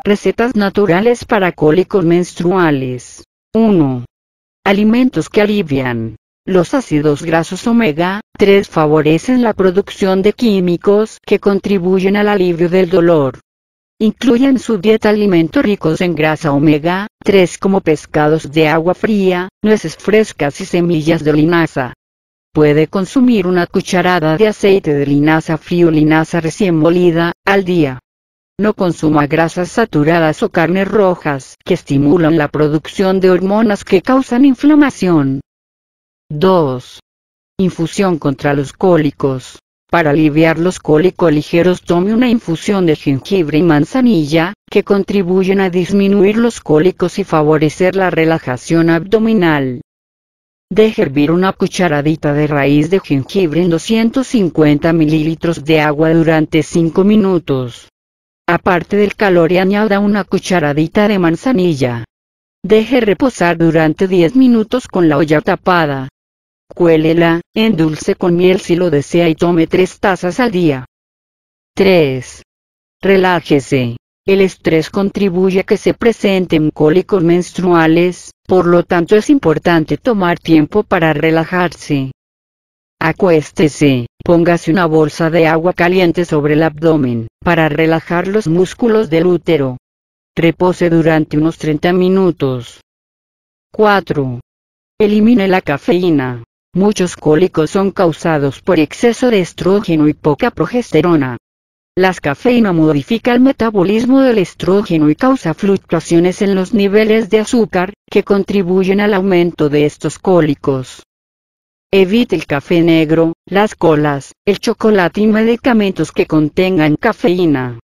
Recetas naturales para cólicos menstruales. 1. Alimentos que alivian. Los ácidos grasos omega 3 favorecen la producción de químicos que contribuyen al alivio del dolor. Incluye en su dieta alimentos ricos en grasa omega 3 como pescados de agua fría, nueces frescas y semillas de linaza. Puede consumir una cucharada de aceite de linaza frío o linaza recién molida al día. No consuma grasas saturadas o carnes rojas que estimulan la producción de hormonas que causan inflamación. 2. Infusión contra los cólicos. Para aliviar los cólicos ligeros, tome una infusión de jengibre y manzanilla, que contribuyen a disminuir los cólicos y favorecer la relajación abdominal. Deje hervir una cucharadita de raíz de jengibre en 250 ml de agua durante 5 minutos. Aparte del calor y añada una cucharadita de manzanilla. Deje reposar durante 10 minutos con la olla tapada. Cuélela, endulce con miel si lo desea y tome 3 tazas al día. 3. Relájese. El estrés contribuye a que se presenten cólicos menstruales, por lo tanto es importante tomar tiempo para relajarse. Acuéstese, póngase una bolsa de agua caliente sobre el abdomen, para relajar los músculos del útero. Repose durante unos 30 minutos. 4. Elimine la cafeína. Muchos cólicos son causados por exceso de estrógeno y poca progesterona. La cafeína modifica el metabolismo del estrógeno y causa fluctuaciones en los niveles de azúcar, que contribuyen al aumento de estos cólicos. Evite el café negro, las colas, el chocolate y medicamentos que contengan cafeína.